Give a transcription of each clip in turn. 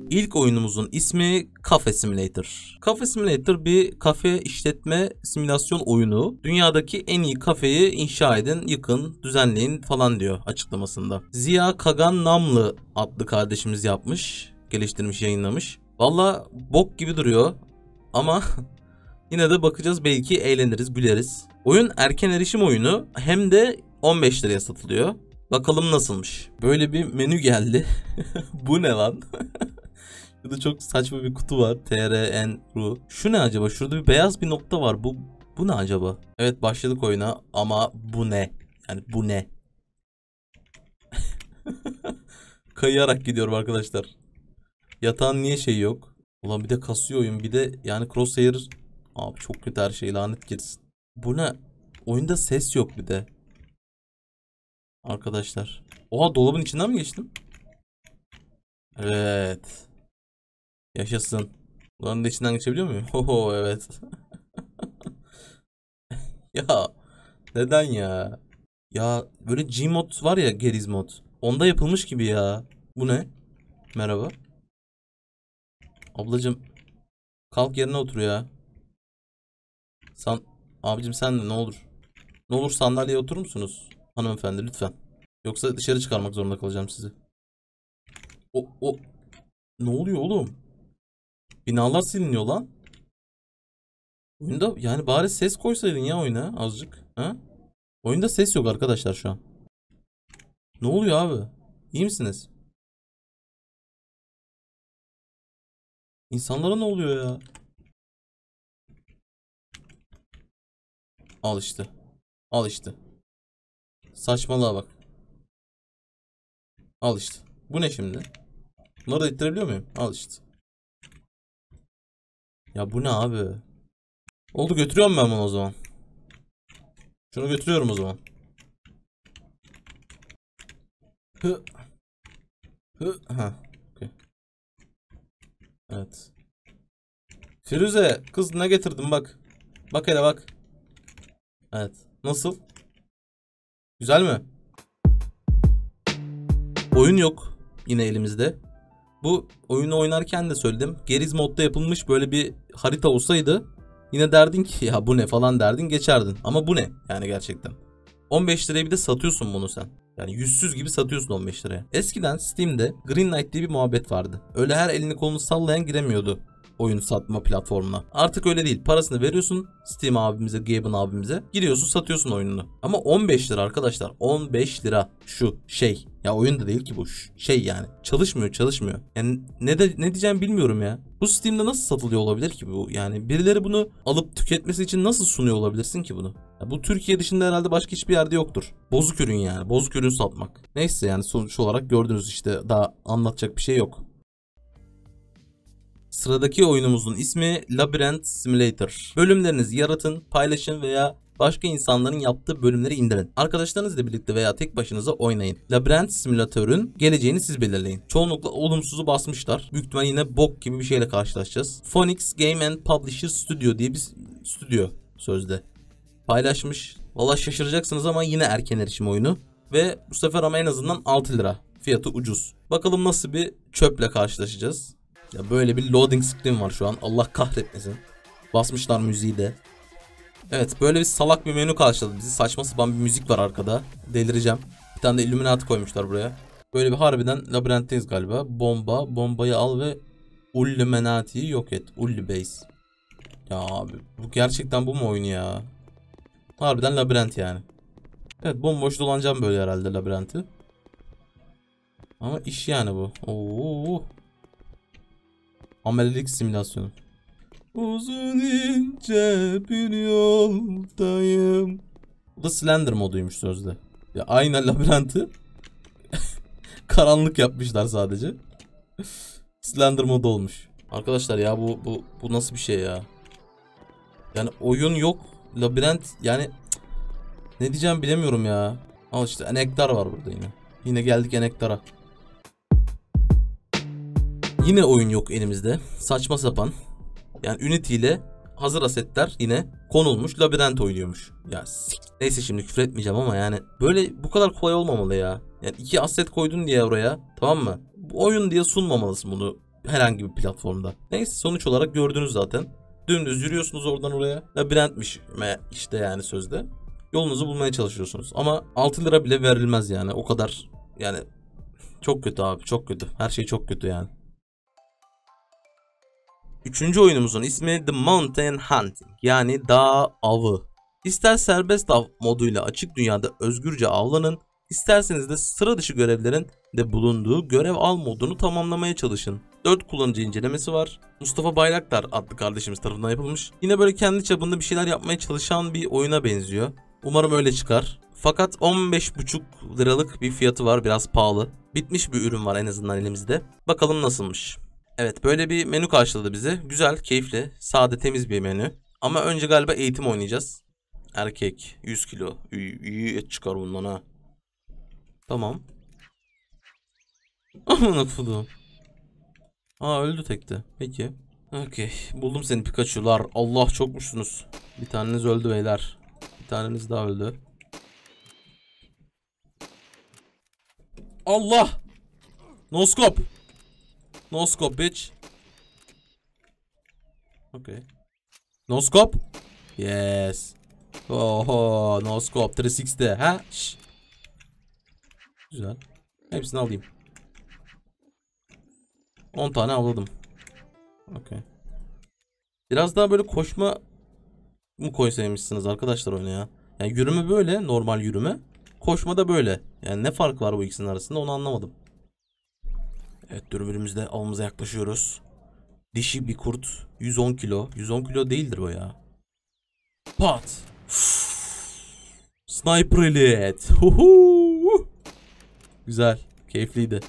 İlk oyunumuzun ismi Cafe Simulator. Cafe Simulator bir kafe işletme simülasyon oyunu. Dünyadaki en iyi kafeyi inşa edin, yıkın, düzenleyin falan diyor açıklamasında. Ziya Kagan Namlı adlı kardeşimiz yapmış, geliştirmiş, yayınlamış. Valla bok gibi duruyor ama yine de bakacağız, belki eğleniriz, güleriz. Oyun erken erişim oyunu, hem de 15 liraya satılıyor. Bakalım nasılmış. Böyle bir menü geldi. Bu ne lan? Burada çok saçma bir kutu var. TRN-RU. Şu ne acaba? Şurada bir beyaz bir nokta var. Bu ne acaba? Evet, başladık oyuna ama bu ne? Yani bu ne? Kayarak gidiyorum arkadaşlar. Yatağın niye şeyi yok? Ulan bir de kasıyor oyun, bir de yani crosshair. Abi çok kötü her şey, lanet girsin. Bu ne? Oyunda ses yok bir de. Arkadaşlar. Oha, dolabın içinden mi geçtim? Evet. Yaşasın. Bunların da içinden geçebiliyor muyum? Oho, evet. Ya neden ya? Ya böyle Gmod var ya, Geriz mod. Onda yapılmış gibi ya. Bu ne? Merhaba. Ablacım kalk yerine otur ya. San Abicim sen de ne olur. Ne olur sandalyeye oturur musunuz? Hanımefendi lütfen. Yoksa dışarı çıkarmak zorunda kalacağım sizi. O ne oluyor oğlum? Binalar siliniyor lan. Oyunda yani bari ses koysaydın ya oyuna azıcık. Ha? Oyunda ses yok arkadaşlar şu an. Ne oluyor abi? İyi misiniz? İnsanlara ne oluyor ya? Al işte. Al işte. Saçmalığa bak. Al işte. Bu ne şimdi? Bunları da ittirebiliyor muyum? Al işte. Ya bu ne abi? Oldu, götürüyorum ben bunu o zaman. Şunu götürüyorum o zaman. Hı. Hı. Ha. Okay. Evet. Firuze kız, ne getirdim bak. Bak hele bak. Evet. Nasıl? Güzel mi? Oyun yok. Yine elimizde. Bu oyunu oynarken de söyledim. Geriz modda yapılmış böyle bir harita olsaydı yine derdin ki ya bu ne falan derdin, geçerdin. Ama bu ne yani gerçekten. 15 liraya bir de satıyorsun bunu sen. Yani yüzsüz gibi satıyorsun 15 liraya. Eskiden Steam'de Greenlight diye bir muhabbet vardı. Öyle her elini kolunu sallayan giremiyordu oyun satma platformuna. Artık öyle değil. Parasını veriyorsun Steam abimize, Gaben abimize. Giriyorsun, satıyorsun oyununu. Ama 15 lira arkadaşlar. 15 lira şu şey. Ya oyun da değil ki bu şey yani. Çalışmıyor. Yani ne diyeceğimi bilmiyorum ya. Bu Steam'de nasıl satılıyor olabilir ki bu? Yani birileri bunu alıp tüketmesi için nasıl sunuyor olabilirsin ki bunu? Ya bu Türkiye dışında herhalde başka hiçbir yerde yoktur. Bozuk ürün yani. Bozuk ürün satmak. Neyse yani sonuç olarak gördünüz işte. Daha anlatacak bir şey yok. Sıradaki oyunumuzun ismi Labyrinth Simulator. Bölümlerinizi yaratın, paylaşın veya başka insanların yaptığı bölümleri indirin. Arkadaşlarınızla birlikte veya tek başınıza oynayın. Labyrinth Simulator'un geleceğini siz belirleyin. Çoğunlukla olumsuzu basmışlar. Büyük ihtimal yine bok gibi bir şeyle karşılaşacağız. Phoenix Game and Publisher Studio diye bir stüdyo sözde paylaşmış. Valla şaşıracaksınız ama yine erken erişim oyunu. Ve bu sefer ama en azından 6 lira. Fiyatı ucuz. Bakalım nasıl bir çöple karşılaşacağız. Ya böyle bir loading screen var şu an. Allah kahretmesin. Basmışlar müziği de. Evet, böyle bir salak bir menü karşıladı bizi. Saçma sapan bir müzik var arkada. Delireceğim. Bir tane de Illuminati koymuşlar buraya. Böyle bir harbiden labirentteyiz galiba. Bombayı al ve Illuminati'yi yok et. Ulli base. Ya abi bu gerçekten bu mu oyun ya? Harbiden labirent yani. Evet, bomboş dolanacağım böyle herhalde labirenti. Ama iş yani bu. Oo. Amelelik simülasyonu. Uzun ince bir yoldayım. Bu da Slender moduymuş sözde. Ya aynen labirenti. Karanlık yapmışlar sadece. Slender modu olmuş. Arkadaşlar ya bu nasıl bir şey ya? Yani oyun yok. Labirent yani ne diyeceğim bilemiyorum ya. Al işte enektar var burada yine. Yine geldik enektara. Yine oyun yok elimizde. Saçma sapan. Yani Unity ile hazır asetler yine konulmuş, labirent oynuyormuş. Ya neyse, şimdi küfür etmeyeceğim ama yani böyle bu kadar kolay olmamalı ya. Yani 2 aset koydun diye oraya, tamam mı? Bu oyun diye sunmamalısın bunu herhangi bir platformda. Neyse, sonuç olarak gördünüz zaten. Dümdüz yürüyorsunuz oradan oraya. Labirentmiş işte yani sözde. Yolunuzu bulmaya çalışıyorsunuz. Ama 6 lira bile verilmez yani. O kadar yani çok kötü abi, çok kötü. Her şey çok kötü yani. Üçüncü oyunumuzun ismi The Mountain Hunting, yani dağ avı. İster serbest av moduyla açık dünyada özgürce avlanın, isterseniz de sıra dışı görevlerin de bulunduğu görev al modunu tamamlamaya çalışın. 4 kullanıcı incelemesi var. Mustafa Bayraktar adlı kardeşimiz tarafından yapılmış. Yine böyle kendi çapında bir şeyler yapmaya çalışan bir oyuna benziyor. Umarım öyle çıkar. Fakat 15,5 liralık bir fiyatı var, biraz pahalı. Bitmiş bir ürün var en azından elimizde. Bakalım nasılmış. Evet, böyle bir menü karşıladı bizi. Güzel, keyifli, sade, temiz bir menü. Ama önce galiba eğitim oynayacağız. Erkek, 100 kilo. İyi et çıkar bundan ha. Tamam. Aman akıllım. Aa, öldü tekte. Peki. Okey. Buldum seni Pikachu'lar. Allah, çokmuşsunuz. Bir taneniz öldü beyler. Bir taneniz daha öldü. Allah! No scope. No scope bitch. Okay. No scope. Yes. Oho, no scope 360'de ha? Şş. Güzel. Hepsini alayım. 10 tane avladım. Okay. Biraz daha böyle koşma mı koysaymışsınız arkadaşlar oyuna ya? Yani yürüme böyle, normal yürüme. Koşma da böyle. Yani ne fark var bu ikisinin arasında, onu anlamadım. Evet, dürbünümüzde avımıza yaklaşıyoruz. Dişi bir kurt. 110 kilo. 110 kilo değildir o ya. Pat. Sniper Elite. Güzel. Keyifliydi.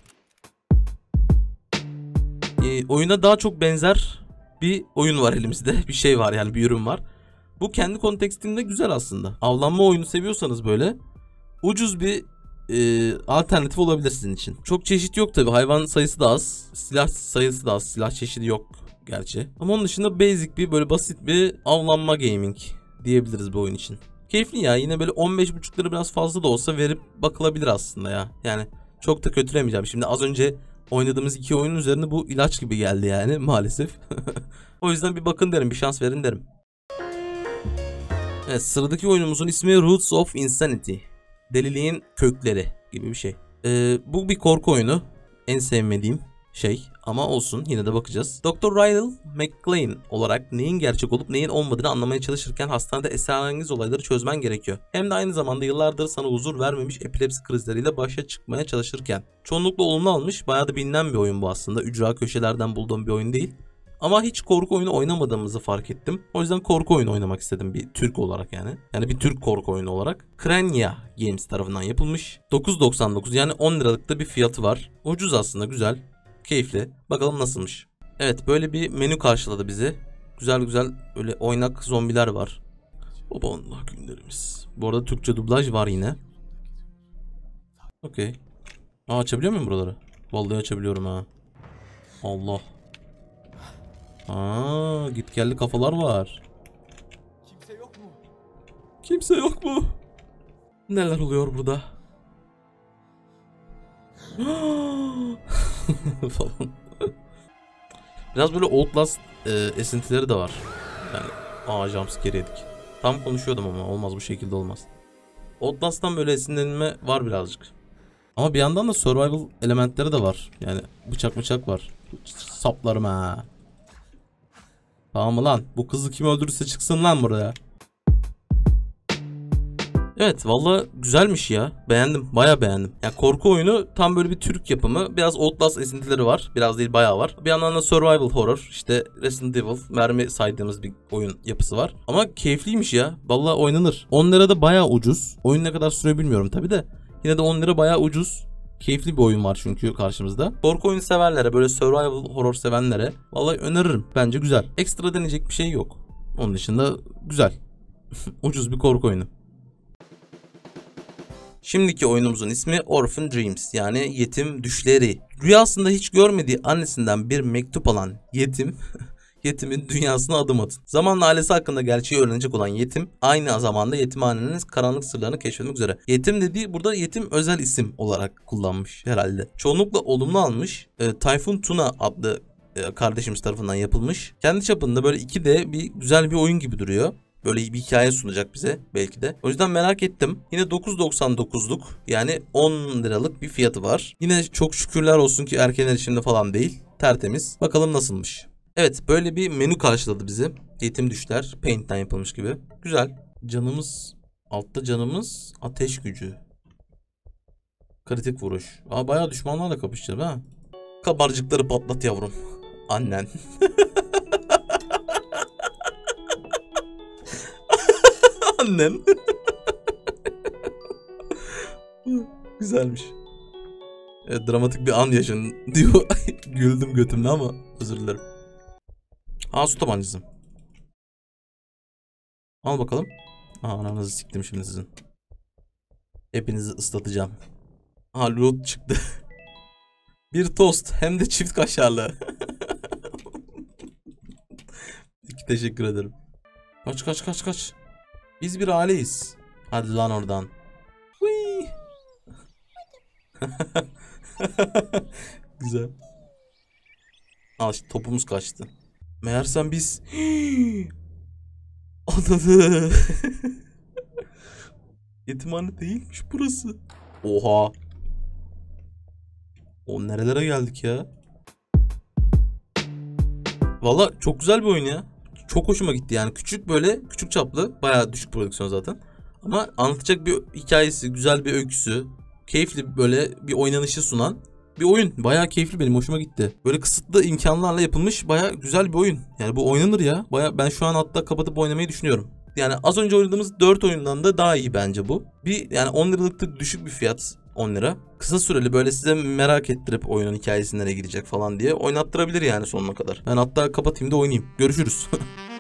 Oyuna daha çok benzer bir oyun var elimizde. Bir şey var yani, bir ürün var. Bu kendi kontekstinde güzel aslında. Avlanma oyunu seviyorsanız böyle ucuz bir alternatif olabilir sizin için. Çok çeşit yok tabi. Hayvan sayısı da az. Silah sayısı da az. Silah çeşidi yok gerçi. Ama onun dışında basic bir, böyle basit bir avlanma gaming diyebiliriz bu oyun için. Keyifli ya. Yine böyle 15,5 lira biraz fazla da olsa verip bakılabilir aslında ya. Yani çok da kötülemeyeceğim. Şimdi az önce oynadığımız 2 oyunun üzerine bu ilaç gibi geldi yani maalesef. O yüzden bir bakın derim, bir şans verin derim. Evet, sıradaki oyunumuzun ismi Roots of Insanity. Deliliğin kökleri gibi bir şey. Bu bir korku oyunu. En sevmediğim şey ama olsun, yine de bakacağız. Dr. Ryle McClane olarak neyin gerçek olup neyin olmadığını anlamaya çalışırken hastanede esrarengiz olayları çözmen gerekiyor. Hem de aynı zamanda yıllardır sana huzur vermemiş epilepsi krizleriyle başa çıkmaya çalışırken. Çoğunlukla olumlu almış, bayağı da bilinen bir oyun bu aslında. Ücra köşelerden bulduğum bir oyun değil. Ama hiç korku oyunu oynamadığımızı fark ettim. O yüzden korku oyunu oynamak istedim, bir Türk olarak yani. Yani bir Türk korku oyunu olarak. Krenya Games tarafından yapılmış. 9.99, yani 10 liralık da bir fiyatı var. Ucuz aslında, güzel, keyifli. Bakalım nasılmış. Evet, böyle bir menü karşıladı bizi. Güzel güzel öyle oynak zombiler var. Baba Allah günlerimiz. Bu arada Türkçe dublaj var yine. Okey. Açabiliyor muyum buraları? Vallahi açabiliyorum ha. Allah. Git geldi kafalar var. Kimse yok mu? Kimse yok mu? Neler oluyor burada? Falan. Biraz böyle Outlast esintileri de var. Yani jumpscare yedik. Tam konuşuyordum ama olmaz, bu şekilde olmaz. Outlast'tan böyle esinlenme var birazcık. Ama bir yandan da survival elementleri de var. Yani bıçak var. Saplarım ha. Tamam mı lan? Bu kızı kim öldürürse çıksın lan buraya. Evet, valla güzelmiş ya. Beğendim. Bayağı beğendim. Yani korku oyunu tam böyle bir Türk yapımı. Biraz Outlast esintileri var. Biraz değil, bayağı var. Bir yandan da survival horror. İşte Resident Evil, mermi saydığımız bir oyun yapısı var. Ama keyifliymiş ya. Valla oynanır. 10 lira da bayağı ucuz. Oyun ne kadar süre bilmiyorum tabi de. Yine de 10 lira bayağı ucuz. Keyifli bir oyun var çünkü karşımızda. Korku oyunu severlere, böyle survival horror sevenlere vallahi öneririm. Bence güzel. Ekstra deneyecek bir şey yok. Onun dışında güzel. Ucuz bir korku oyunu. Şimdiki oyunumuzun ismi Orphan Dreams, yani yetim düşleri. Rüyasında hiç görmediği annesinden bir mektup alan yetim yetimin dünyasına adım atın. Zamanla ailesi hakkında gerçeği öğrenecek olan yetim aynı zamanda yetimhanenin karanlık sırlarını keşfetmek üzere. Yetim dediği burada yetim özel isim olarak kullanmış herhalde. Çoğunlukla olumlu almış. Tayfun Tuna adlı kardeşimiz tarafından yapılmış. Kendi çapında böyle 2D güzel bir oyun gibi duruyor. Böyle bir hikaye sunacak bize belki de. O yüzden merak ettim. Yine 9.99'luk yani 10 liralık bir fiyatı var. Yine çok şükürler olsun ki erken erişimde falan değil. Tertemiz. Bakalım nasılmış. Evet, böyle bir menü karşıladı bizi. Yetim düşler. Paint'ten yapılmış gibi. Güzel. Canımız. Altta canımız. Ateş gücü. Kritik vuruş. Bayağı düşmanlarla kapışacağız ha. Kabarcıkları patlat yavrum. Annen. Annen. Güzelmiş. Evet, dramatik bir an yaşın diyor. Güldüm götümle ama özür dilerim. Su tabancası. Al bakalım. Ananızı siktim şimdi sizin. Hepinizi ıslatacağım. Loot çıktı. Bir tost hem de çift kaşarlı. Teşekkür ederim. Kaç. Biz bir aileyiz. Hadi lan oradan. Güzel. İşte topumuz kaçtı. Meğersem biz... Anladı. Yetimhane değilmiş burası. Oha. O nerelere geldik ya? Valla çok güzel bir oyun ya. Çok hoşuma gitti yani. Küçük çaplı. Bayağı düşük prodüksiyon zaten. Ama anlatacak bir hikayesi, güzel bir öyküsü, keyifli böyle bir oynanışı sunan bir oyun. Bayağı keyifli, benim hoşuma gitti. Böyle kısıtlı imkanlarla yapılmış bayağı güzel bir oyun. Yani bu oynanır ya. Bayağı ben şu an hatta kapatıp oynamayı düşünüyorum. Yani az önce oynadığımız 4 oyundan da daha iyi bence bu. Yani 10 liralık düşük bir fiyat. 10 lira. Kısa süreli böyle size merak ettirip oyunun hikayesi nereye gidecek falan diye oynattırabilir yani sonuna kadar. Ben hatta kapatayım da oynayayım. Görüşürüz.